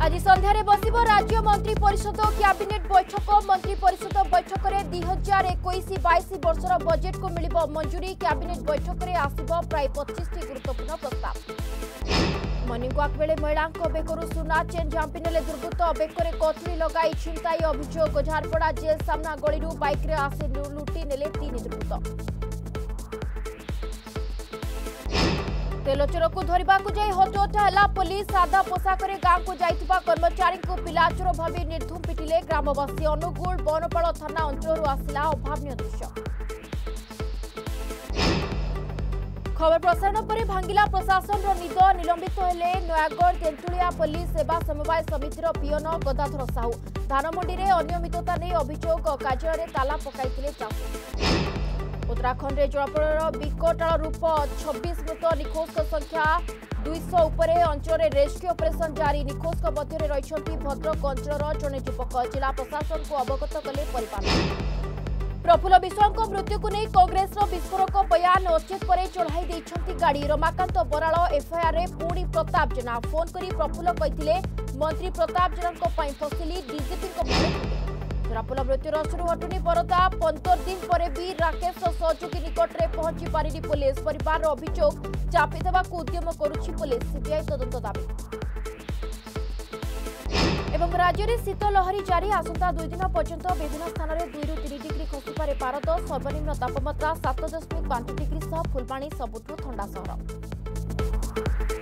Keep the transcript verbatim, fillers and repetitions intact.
आज संध्यारे बसिब राज्य मंत्री परिषद कैबिनेट बैठक मंत्री परिषद बैठक में दुई हजार इक्कीस बाईस वर्षर बजेट को मिल मंजूरी कैबिनेट बैठक में आसब प्राय पच्चीस गुरुत्वपूर्ण प्रस्ताव। मॉर्निंग वॉक बेले महिला बेकरू सुना चेन झांपिनेले दुर्बृत्त बेकरे कथुरी लगाई छिनताई अभियोग झारपड़ा जेल सामना गली बाइक आसे लुटी नेले तीन दुर्बृत्त। तेलचोर को धरने को जाई हटोटा है पुलिस सादा पोशाक गांव को जाइथिबा कर्मचारी को पिलाचोर भाव निर्धूम पिटिले ग्रामवासी। अनुगुल बनपाल थाना अंचल आसला अभावन दृश्य। खबर प्रसारण पर भांगिला प्रशासन निद निलंबित हेले नयागढ़ तेंतुलिया पुलिस सेवा समवाय समितिर पियन गदाधर साहू। धानमंडी में अनियमितता नहीं अभियोग कार्यालय ताला पकाइथिले चाषी। उत्तराखंड में जलप्रलयर विकटाल रूप छब्बीस मृत निखोज संख्या दुईश उपरे अंचल रेस्क्यू ऑपरेशन जारी। निखोज मध्य रही भद्रक अंचल जड़े युवक। जिला प्रशासन को अवगत कले परिवार। प्रफुल्ल विश्वाल मृत्यु को नहीं कांग्रेस विस्फोरक बयान अचेत पर चढ़ाई देइछंती गाड़ी। रमाकांत बराल एफआईआर पुणी प्रताप जेना फोन करी प्रफुल्ल कहिथिले मंत्री प्रताप जेना फसिली डीजीपी। प्रफुल्ल मृत्युर शुरू हटुनी परदा पंदर दिन पर भी राकेश सहयोगी निकट में पहुंची पारिनी पुलिस। परिवार अभियोग चापी देवाक उद्यम करुछि पुलिस। सीबीआई तदंत दाबी। एवं राज्य में शीत लहरी जारी। आसंता दुई दिन पर्यंत विभिन्न स्थान में दुई रु तीन डिग्री खसिपारे पारद। सर्वनिम्न तापमात्रा सात दशमिक पांच डिग्री सह फुलबाणी सबुठु ठंडा सहर।